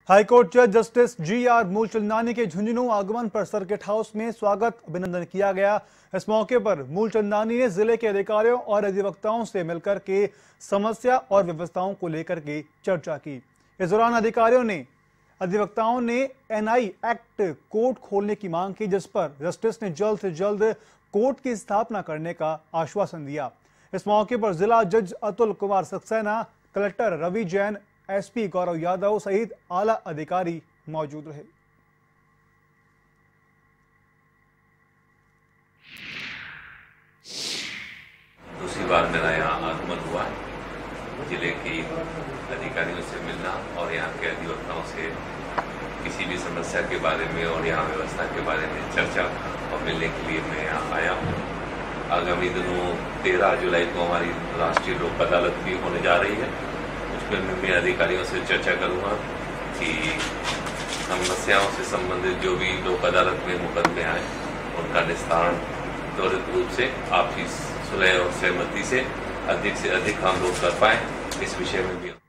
High court जज justice G.R.. Moolchandani के झुंझुनू आगमन पर सर्किट हाउस में स्वागत अभिनंदन किया गया। इस मौके पर मूलचंदानी ने जिले के अधिकारियों और अधिवक्ताओं से मिलकर के समस्या और व्यवस्थाओं को लेकर के चर्चा की। इस दौरान अधिवक्ताओं ने एनआई एक्ट कोर्ट खोलने की मांग की, जिस पर जस्टिस ने जल्द से जल्द कोर्ट की स्थापना करने का आश्वासन दिया। इस मौके पर जिला जज अतुल कुमार सक्सेना, कलेक्टर रवि जैन, एसपी गौरव यादव सहित आला अधिकारी मौजूद रहे। दूसरी बार मेरा यहाँ आगमन हुआ है। जिले के अधिकारियों से मिलना और यहाँ के अधिवक्ताओं से किसी भी समस्या के बारे में और यहाँ व्यवस्था के बारे में चर्चा और मिलने के लिए मैं यहाँ आया हूँ। आगामी दिनों 13 जुलाई को हमारी राष्ट्रीय लोक अदालत भी होने जा रही है। उसमें मैं अधिकारियों से चर्चा करूंगा कि समस्याओं से संबंधित जो भी लोक अदालत में मुकदमे आए उनका निस्तारण त्वरित रूप से आपसी सुलह और सहमति से अधिक हम लोग कर पाए, इस विषय में भी